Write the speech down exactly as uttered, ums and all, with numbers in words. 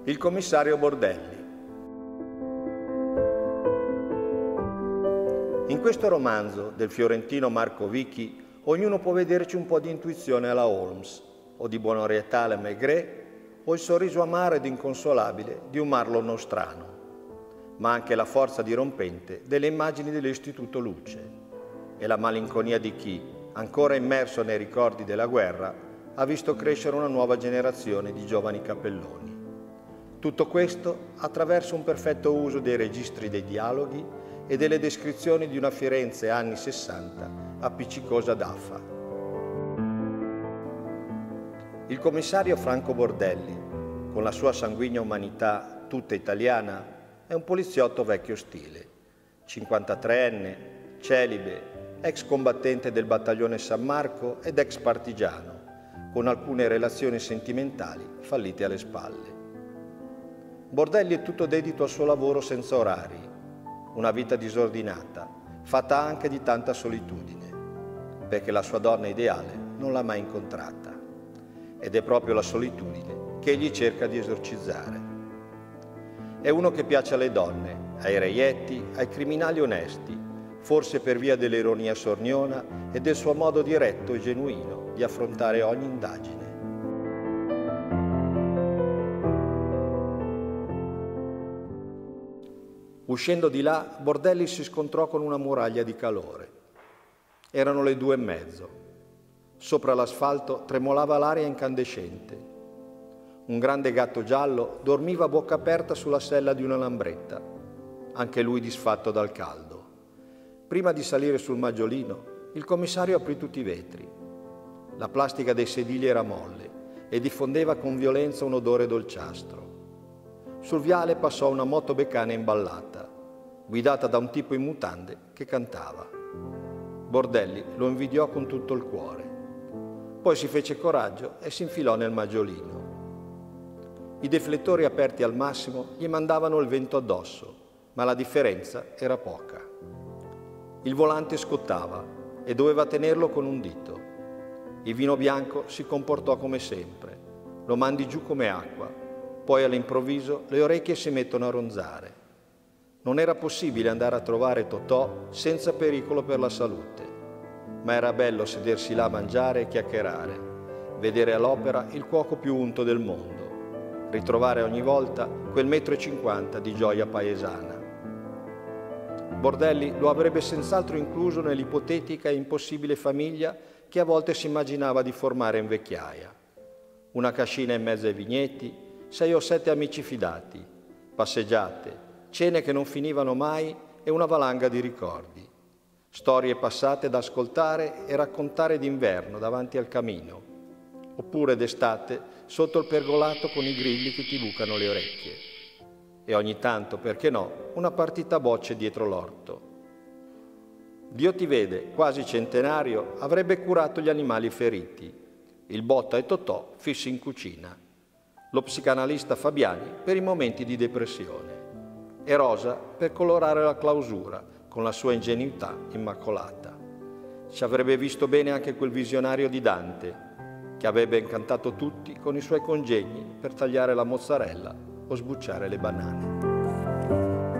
Il commissario Bordelli. In questo romanzo del fiorentino Marco Vicchi ognuno può vederci un po' di intuizione alla Holmes, o di buonorietà alla Maigret, o il sorriso amaro ed inconsolabile di un Marlon nostrano, ma anche la forza dirompente delle immagini dell'Istituto Luce e la malinconia di chi, ancora immerso nei ricordi della guerra, ha visto crescere una nuova generazione di giovani cappelloni. Tutto questo attraverso un perfetto uso dei registri dei dialoghi e delle descrizioni di una Firenze anni sessanta appiccicosa d'affa. Il commissario Franco Bordelli, con la sua sanguigna umanità tutta italiana, è un poliziotto vecchio stile, cinquantatreenne, celibe, ex combattente del battaglione San Marco ed ex partigiano, con alcune relazioni sentimentali fallite alle spalle. Bordelli è tutto dedito al suo lavoro senza orari, una vita disordinata, fatta anche di tanta solitudine, perché la sua donna ideale non l'ha mai incontrata. Ed è proprio la solitudine che egli cerca di esorcizzare. È uno che piace alle donne, ai reietti, ai criminali onesti, forse per via dell'ironia sorniona e del suo modo diretto e genuino di affrontare ogni indagine. Uscendo di là, Bordelli si scontrò con una muraglia di calore. Erano le due e mezzo. Sopra l'asfalto tremolava l'aria incandescente. Un grande gatto giallo dormiva a bocca aperta sulla sella di una lambretta, anche lui disfatto dal caldo. Prima di salire sul maggiolino, il commissario aprì tutti i vetri. La plastica dei sedili era molle e diffondeva con violenza un odore dolciastro. Sul viale passò una motobecana imballata, guidata da un tipo in mutande che cantava. Bordelli lo invidiò con tutto il cuore. Poi si fece coraggio e si infilò nel maggiolino. I deflettori aperti al massimo gli mandavano il vento addosso, ma la differenza era poca. Il volante scottava e doveva tenerlo con un dito. Il vino bianco si comportò come sempre, lo mandi giù come acqua. Poi all'improvviso le orecchie si mettono a ronzare. Non era possibile andare a trovare Totò senza pericolo per la salute, ma era bello sedersi là a mangiare e chiacchierare, vedere all'opera il cuoco più unto del mondo, ritrovare ogni volta quel metro e cinquanta di gioia paesana. Bordelli lo avrebbe senz'altro incluso nell'ipotetica e impossibile famiglia che a volte si immaginava di formare in vecchiaia. Una cascina in mezzo ai vigneti, sei o sette amici fidati, passeggiate, cene che non finivano mai e una valanga di ricordi. Storie passate da ascoltare e raccontare d'inverno davanti al camino, oppure d'estate sotto il pergolato con i grilli che ti bucano le orecchie. E ogni tanto, perché no, una partita a bocce dietro l'orto. Dio ti vede, quasi centenario, avrebbe curato gli animali feriti. Il Botta e Totò fissi in cucina. Lo psicanalista Fabiani per i momenti di depressione e Rosa per colorare la clausura con la sua ingenuità immacolata. Ci avrebbe visto bene anche quel visionario di Dante che avrebbe incantato tutti con i suoi congegni per tagliare la mozzarella o sbucciare le banane.